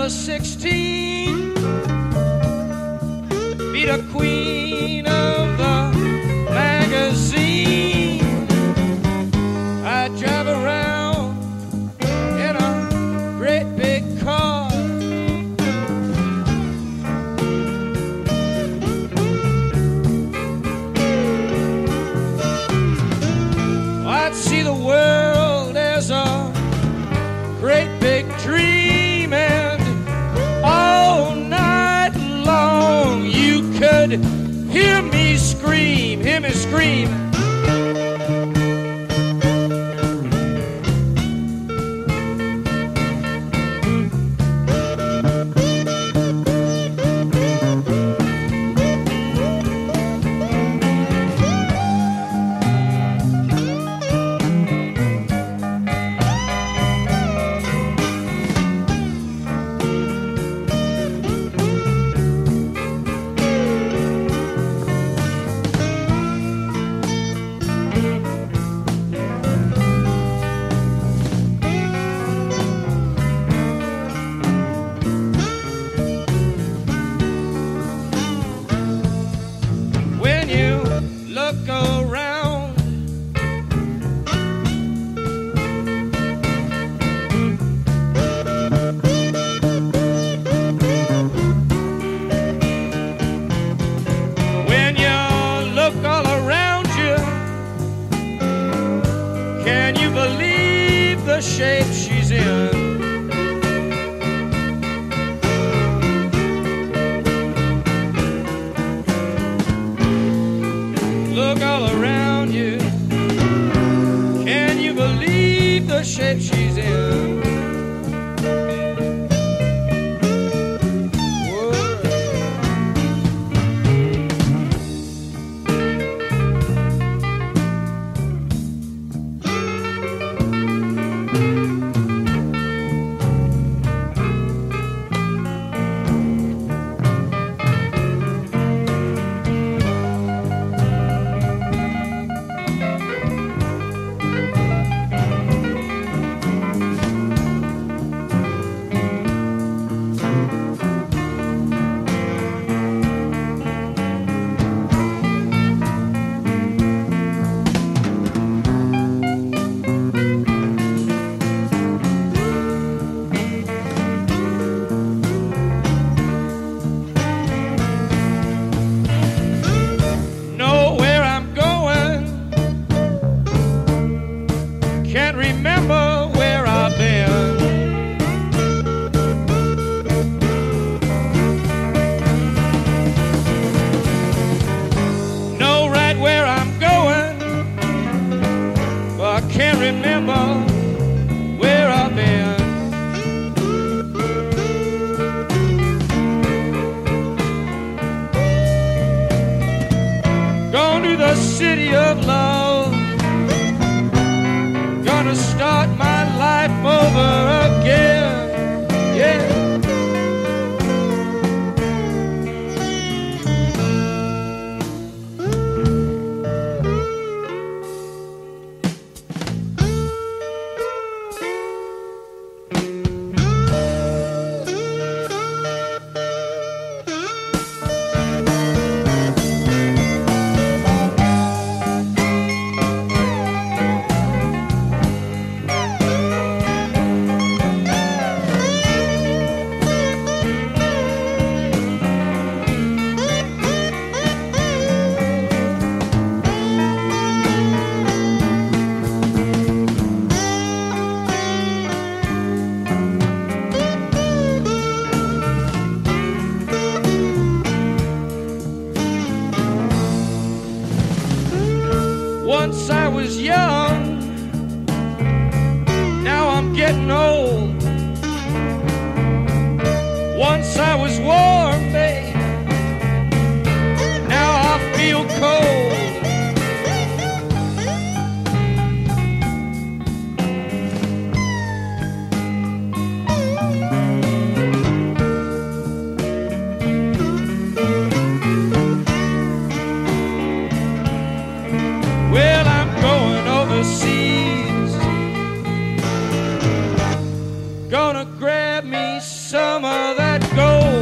$1.16. Be the queen of the magazine. I drive around in a great big car. I'd see the world as a great big dream, and all night long you could hear me scream, hear me scream. Look around, when you look all around you, can you believe the shape she's in? Look all around you. Can you believe the shape she's in? Can't remember where I've been. Know right where I'm going, but I can't remember where I've been. Gone to the city of love, gonna start my life over again, yeah. give me some of that gold.